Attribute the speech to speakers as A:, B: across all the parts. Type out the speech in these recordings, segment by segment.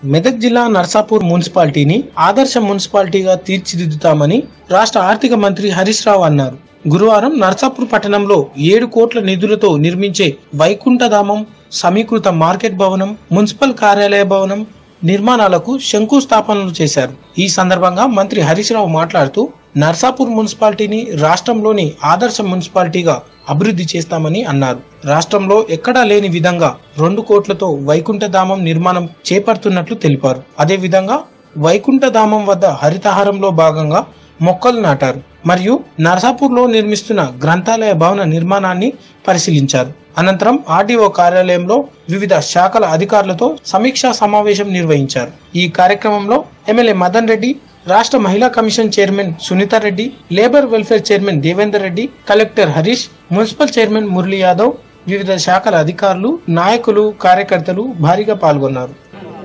A: మెదక్ జిల్లా నర్సాపూర్ మున్సిపాలిటీని ఆదర్శ మున్సిపాలిటీగా తీర్చిదిద్దుతామని రాష్ట్ర ఆర్థిక మంత్రి హరీష్ రావు అన్నారు. గురువారం నర్సాపూర్ పట్టణంలో 7 కోట్ల నిధులతో నిర్మించే వైకుంఠధామం, సమీకృత మార్కెట్ భవనం, మున్సిపల్ కార్యాలయ భవనం నిర్మాణాలకు శంకుస్థాపనలు చేశారు. ఈ సందర్భంగా మంత్రి హరీష్ రావు మాట్లాడుతూ నర్సాపూర్ మున్సిపాలిటీని రాష్ట్రంలోని ఆదర్శ మున్సిపాలిటీగా అభివృద్ధి చేస్తామని అన్నారు. రాష్ట్రంలో ఎక్కడా లేని విధంగా 2 కోట్లతో వైకుంఠధామం నిర్మాణం చేపడుతున్నట్లు తెలిపారు. అదేవిధంగా వైకుంఠధామం వద్ద హరితహారంలో భాగంగా మొక్కలు నాటారు మరియు నర్సాపూర్ లో నిర్మిస్తున్న గ్రంథాలయ భవన నిర్మాణాన్ని పరిశీలించారు. అనంతరం ఆర్డీఓ కార్యాలయంలో వివిధ శాఖల అధికారులతో సమీక్షా సమావేశం నిర్వహించారు. ఈ కార్యక్రమంలో ఎమ్మెల్యే మదన్ రెడ్డి, రాష్ట్ర మహిళా commission chairman Sunitha Reddy, labour welfare chairman Devender Reddy, collector Harish, municipal chairman Murali Yadav, వివిధ శాఖల అధికారులు, నాయకులు, కార్యకర్తలు భారీగా పాల్గొన్నారు.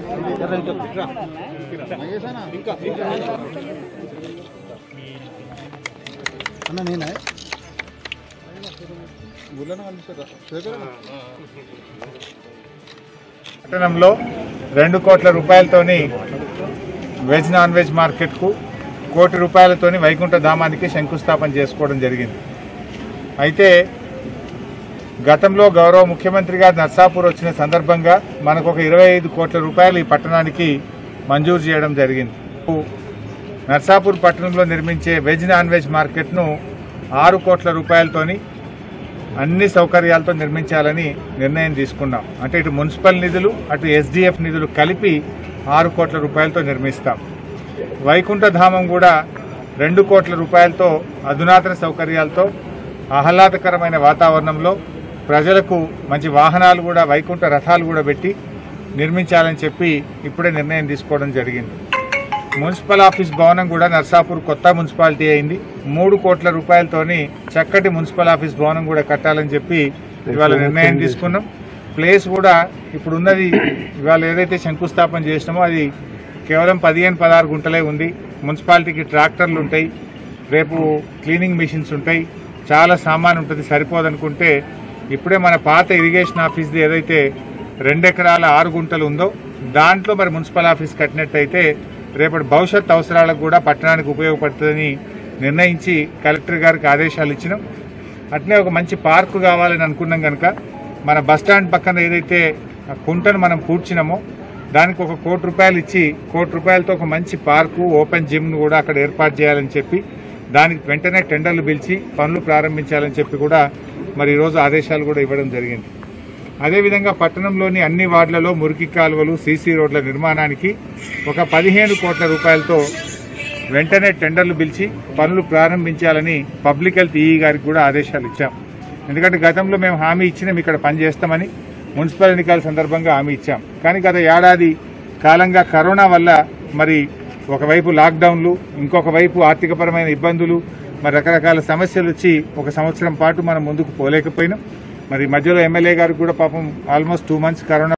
B: పట్టణంలో 2 కోట్ల రూపాయలతోని వెజ్ నాన్ వెజ్ మార్కెట్కు, 1 కోటి రూపాయలతోని వైకుంఠధామానికి శంకుస్థాపన చేసుకోవడం జరిగింది. అయితే గతంలో గౌరవ ముఖ్యమంత్రి గారు నర్సాపూర్ వచ్చిన సందర్భంగా మనకు ఒక 25 కోట్ల రూపాయలు ఈ పట్టణానికి మంజూరు చేయడం జరిగింది. నర్సాపూర్ పట్టణంలో నిర్మించే వెజ్ నాన్ వెజ్ మార్కెట్ను 6 కోట్ల రూపాయలతోని అన్ని సౌకర్యాలతో నిర్మించాలని నిర్ణయం తీసుకున్నాం. అంటే ఇటు మున్సిపల్ నిధులు, అటు ఎస్డిఎఫ్ నిధులు కలిపి 6 కోట్ల రూపాయలతో నిర్మిస్తాం. వైకుంఠధామం కూడా 2 కోట్ల రూపాయలతో అధునాతన సౌకర్యాలతో ఆహ్లాదకరమైన వాతావరణంలో ప్రజలకు మంచి వాహనాలు కూడా, వైకుంఠ రథాలు కూడా పెట్టి నిర్మించాలని చెప్పి ఇప్పుడే నిర్ణయం తీసుకోవడం జరిగింది. మున్సిపల్ ఆఫీస్ భవనం కూడా నర్సాపూర్ కొత్త మున్సిపాలిటీ అయింది. 3 కోట్ల రూపాయలతోని చక్కటి మున్సిపల్ ఆఫీస్ భవనం కూడా కట్టాలని చెప్పి ఇవాళ నిర్ణయం తీసుకున్నాం. ప్లేస్ కూడా ఇప్పుడు ఉన్నది, ఇవాళ ఏదైతే శంకుస్థాపన చేసినామో అది కేవలం 15-16 గుంటలే ఉంది. మున్సిపాలిటీకి ట్రాక్టర్లు ఉంటాయి, రేపు క్లీనింగ్ మిషన్స్ ఉంటాయి, చాలా సామాన్ ఉంటుంది, సరిపోదనుకుంటే ఇప్పుడే మన పాత ఇరిగేషన్ ఆఫీస్ది ఏదైతే 2 ఎకరాల 6 గుంటలు ఉందో దాంట్లో మరి మున్సిపల్ ఆఫీస్ కట్టినట్టయితే రేపటి భవిష్యత్ అవసరాలకు కూడా పట్టణానికి ఉపయోగపడుతుందని నిర్ణయించి కలెక్టర్ గారికి ఆదేశాలు ఇచ్చినాం. అట్నే ఒక మంచి పార్కు కావాలని అనుకున్నాం కనుక మన బస్టాండ్ పక్కన ఏదైతే కుంటను మనం పూడ్చినామో దానికి 1 కోటి రూపాయలు ఇచ్చి 1 కోటి రూపాయలతో ఒక మంచి పార్కు, ఓపెన్ జిమ్ను కూడా అక్కడ ఏర్పాటు చేయాలని చెప్పి దానికి వెంటనే టెండర్లు పిలిచి పనులు ప్రారంభించాలని చెప్పి కూడా మరి ఈరోజు ఆదేశాలు కూడా ఇవ్వడం జరిగింది. అదేవిధంగా పట్టణంలోని అన్ని వార్డులలో మురికి కాలువలు, సీసీ రోడ్ల నిర్మాణానికి ఒక 15 కోట్ల రూపాయలతో వెంటనే టెండర్లు పిలిచి పనులు ప్రారంభించాలని పబ్లిక్ హెల్త్ ఈఈ గారికి కూడా ఆదేశాలు ఇచ్చాం. ఎందుకంటే గతంలో మేము హామీ ఇచ్చినాం ఇక్కడ పనిచేస్తామని, మున్సిపల్ ఎన్నికల సందర్భంగా హామీ ఇచ్చాం. కానీ గత ఏడాది కాలంగా కరోనా వల్ల మరి ఒకవైపు లాక్డౌన్లు, ఇంకొక వైపు ఆర్థికపరమైన ఇబ్బందులు, మరి రకరకాల సమస్యలు వచ్చి 1 సంవత్సరం పాటు మనం ముందుకు పోలేకపోయినాం. మరి మధ్యలో ఎమ్మెల్యే గారికి కూడా పాపం ఆల్మోస్ట్ 2 మంత్స్ కరోనా